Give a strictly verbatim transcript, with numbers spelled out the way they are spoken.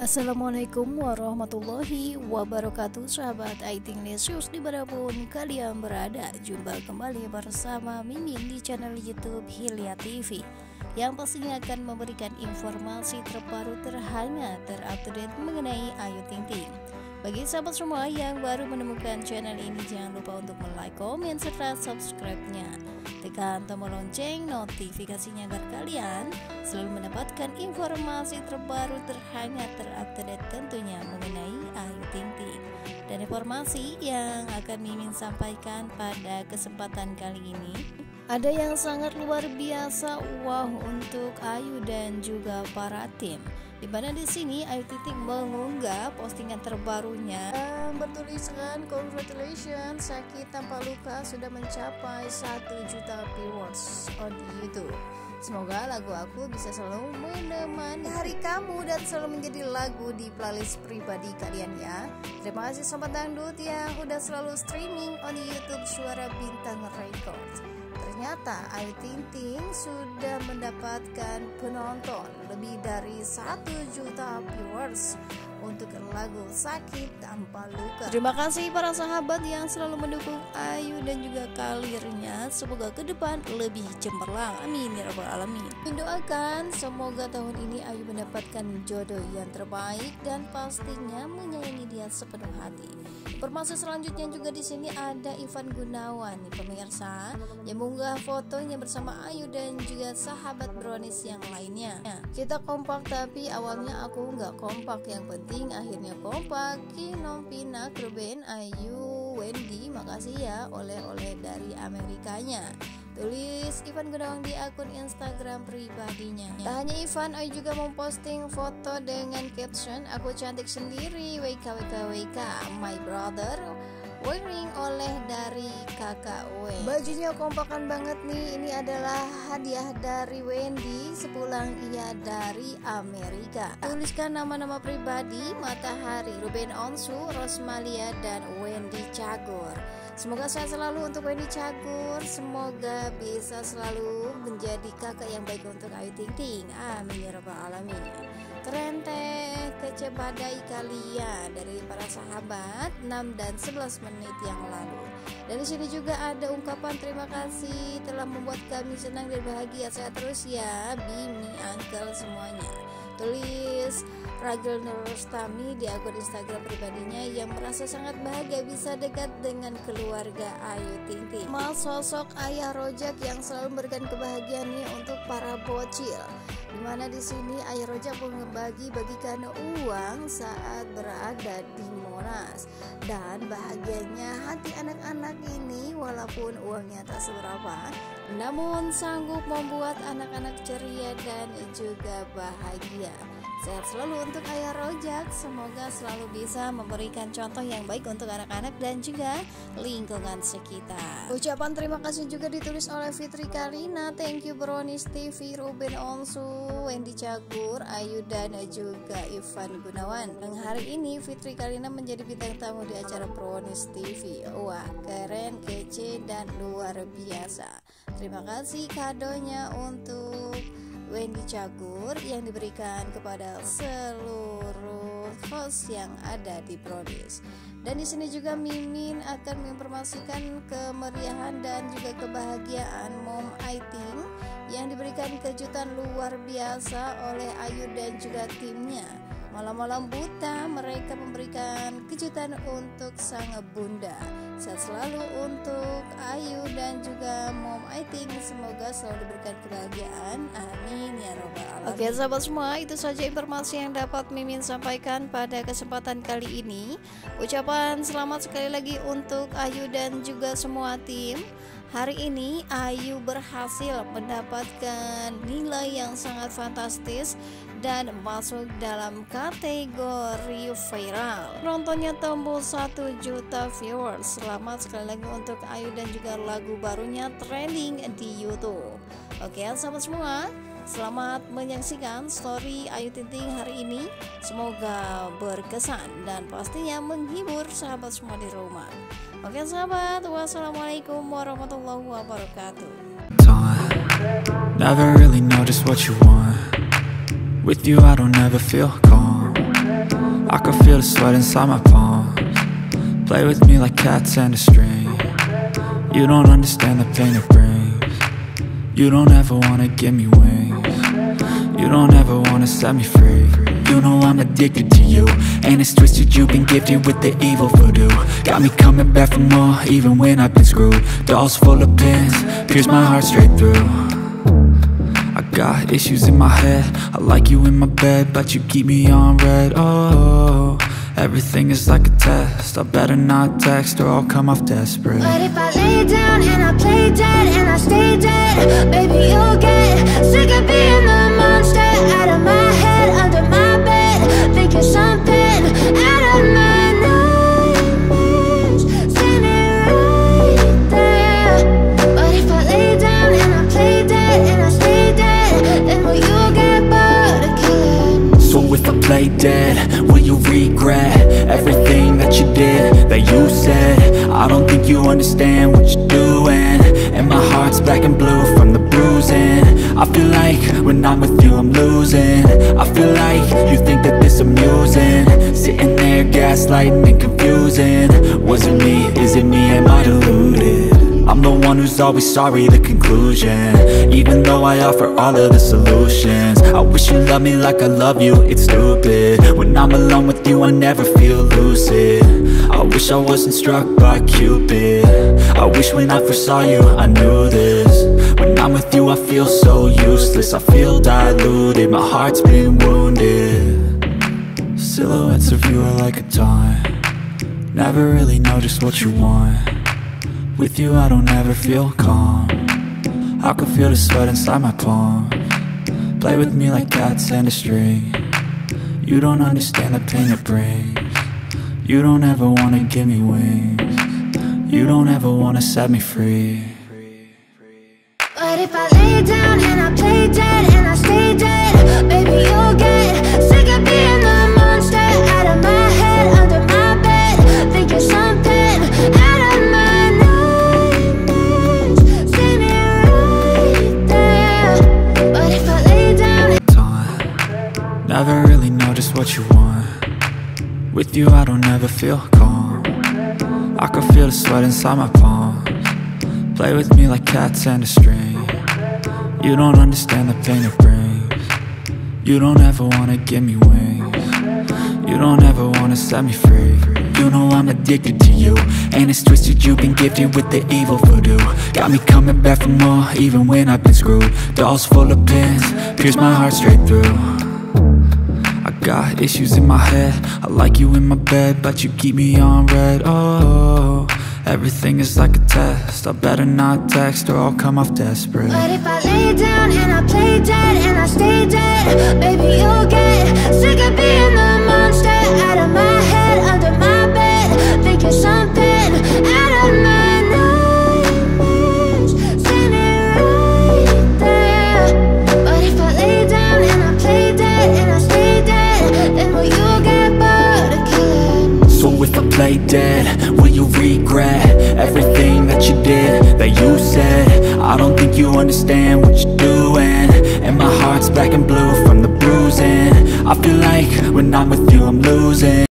Assalamualaikum warahmatullahi wabarakatuh, sahabat Aiting News dimanapun kalian berada. Jumpa kembali bersama Mimin di channel YouTube Hilya T V yang pastinya akan memberikan informasi terbaru, terhangat, terupdate mengenai Ayu Ting Ting. Bagi sahabat semua yang baru menemukan channel ini, jangan lupa untuk like, komen, serta subscribe-nya. Tekan tombol lonceng notifikasinya agar kalian selalu mendapatkan informasi terbaru, terhangat, terupdate tentunya mengenai Ayu Ting Ting. Dan informasi yang akan Mimin sampaikan pada kesempatan kali ini, ada yang sangat luar biasa wow untuk Ayu dan juga para tim. Di mana di sini Ayu Ting Ting mengunggah postingan terbarunya yang bertuliskan congratulations, sakit tanpa luka sudah mencapai satu juta viewers on YouTube. Semoga lagu aku bisa selalu menemani hari kamu dan selalu menjadi lagu di playlist pribadi kalian ya. Terima kasih Sobat Dangdut yang udah selalu streaming on YouTube Suara Bintang Records. Ternyata Ayu Ting Ting sudah mendapatkan penonton lebih dari satu juta viewers untuk lagu Sakit Tanpa Luka. Terima kasih para sahabat yang selalu mendukung Ayu dan juga karirnya. Semoga ke depan lebih cemerlang, amin ya rabbal alamin. Mendoakan semoga tahun ini Ayu mendapatkan jodoh yang terbaik dan pastinya menyayangi dia sepenuh hati. Informasi selanjutnya juga di sini ada Ivan Gunawan nih pemirsa, yang mengunggah fotonya bersama Ayu dan juga sahabat brownies yang lainnya. Kita kompak tapi awalnya aku nggak kompak, yang penting akhirnya kompak. Kinom Pina Ruben Ayu Wendy, makasih ya oleh-oleh dari Amerikanya, tulis Ivan Gunawan di akun Instagram pribadinya. Tak hanya Ivan, Ayu juga memposting foto dengan caption aku cantik sendiri, W K W K W K my brother, wearing oleh dari kakak W. Bajunya kompakan banget nih. Ini adalah hadiah dari Wendy sepulang ia dari Amerika. Tuliskan nama-nama pribadi Matahari, Ruben Onsu, Rosmalia, dan Wendy Cagur. Semoga sehat selalu untuk Wendy Cagur. Semoga bisa selalu menjadi kakak yang baik untuk Ayu Ting Ting, amin ya rabbal alamin. Keren teh, kece badai kalian dari para sahabat enam dan sebelas menit yang lalu. Dan di sini juga ada ungkapan terima kasih telah membuat kami senang dan bahagia. Sehat terus ya Bimi, Uncle semuanya. Tulis Ragil Nurustami di akun Instagram pribadinya yang merasa sangat bahagia bisa dekat dengan keluarga Ayu Ting Ting. Mas sosok ayah rojak yang selalu memberikan kebahagiaan nih untuk para bocil. Dimana di sini ayah rojak pun membagi-bagikan uang saat berada di Monas, dan bahagianya hati anak-anak ini walaupun uangnya tak seberapa, namun sanggup membuat anak-anak ceria dan juga bahagia. Sehat selalu untuk ayah rojak, semoga selalu bisa memberikan contoh yang baik untuk anak-anak dan juga lingkungan sekitar. Ucapan terima kasih juga ditulis oleh Fitri Karina, thank you Brownies T V, Ruben Onsu, Wendy Cagur, Ayu dan juga Ivan Gunawan. Yang hari ini Fitri Karina menjadi bintang tamu di acara Brownies T V. Wah, keren, kece, dan luar biasa. Terima kasih kadonya untuk Wendy Cagur yang diberikan kepada seluruh host yang ada di Brownies. Dan di sini juga Mimin akan menginformasikan kemeriahan dan juga kebahagiaan Mom Ayu Ting yang diberikan kejutan luar biasa oleh Ayu dan juga timnya. Malam-malam buta mereka memberikan kejutan untuk sang bunda. Sehat selalu untuk Ayu dan juga Mom Ayu Ting, semoga selalu diberikan kebahagiaan, amin ya robbal alamin. Oke sahabat semua, itu saja informasi yang dapat Mimin sampaikan pada kesempatan kali ini. Ucapan selamat sekali lagi untuk Ayu dan juga semua tim. Hari ini Ayu berhasil mendapatkan nilai yang sangat fantastis dan masuk dalam kategori viral. Nontonnya tembus satu juta viewers. Selamat sekali lagi untuk Ayu dan juga lagu barunya trending di YouTube. Oke sahabat semua, selamat menyaksikan story Ayu Ting Ting hari ini. Semoga berkesan dan pastinya menghibur sahabat semua di rumah. Oke sahabat, wassalamualaikum warahmatullahi wabarakatuh. Never really know just what you want. With you I don't ever feel calm. I can feel the sweat inside my palms. Play with me like cats and a string. You don't understand the pain it brings. You don't ever wanna give me wings. You don't ever wanna set me free. You know I'm addicted to you, and it's twisted, you've been gifted with the evil voodoo. Got me coming back for more, even when I've been screwed. Dolls full of pins, pierce my heart straight through. I got issues in my head, I like you in my bed, but you keep me on red. Oh, everything is like a test, I better not text or I'll come off desperate. But if I lay down and I play dead and I stay dead, baby you'll get sick of being the monster out of my head, under my bed, thinking something out of my nightmares, standing right there. But if I lay down and I play dead and I stay dead, then will you get bored of killing? So if I play dead, will you regret everything that you did, that you said? I don't think you understand what you're doing, and my heart's black and blue from the bruising. I feel like when I'm with you I'm losing. I feel like you think that this amusing, sitting there gaslighting and confusing. Was it me? Is it me? Am I deluded? I'm the one who's always sorry, the conclusion, even though I offer all of the solutions. I wish you loved me like I love you, it's stupid. When I'm alone with you I never feel lucid. I wish I wasn't struck by Cupid. I wish when I first saw you I knew this. When I'm with you I feel so useless, I feel diluted, my heart's been wounded. Silhouettes of you are like a taunt, never really know just what you want. With you I don't ever feel calm, I can feel the sweat inside my palms. Play with me like cats and a string. You don't understand the pain it brings. You don't ever wanna give me wings. You don't ever wanna set me free. But if I lay down and I play dead and I stay dead, baby you'll get sick of being the monster out of my head, under my bed, thinking something out of my nightmares, standing right there. But if I lay down, Time, never really know just what you want. With you I don't ever feel calm, I can feel the sweat inside my palms. Play with me like cats and a string. You don't understand the pain it brings. You don't ever wanna give me wings. You don't ever wanna set me free. You know I'm addicted to you, and it's twisted, you've been gifted with the evil voodoo. Got me coming back for more, even when I've been screwed. Dolls full of pins, pierce my heart straight through. I got issues in my head, I like you in my bed, but you keep me on red. Oh, everything is like a test, I better not text or I'll come off desperate. but if I lay down and I play dead and I stay dead, baby you'll get sick of being the monster out of my head, under my bed, thinking something out of my nightmares, standing right there. But if I lay down and I play dead and I stay dead, then will you get bored of killing? So if I play dead, will you regret everything that you did, that you said? I don't think you understand what you're doing, and my heart's black and blue from the bruising. I feel like when I'm with you I'm losing.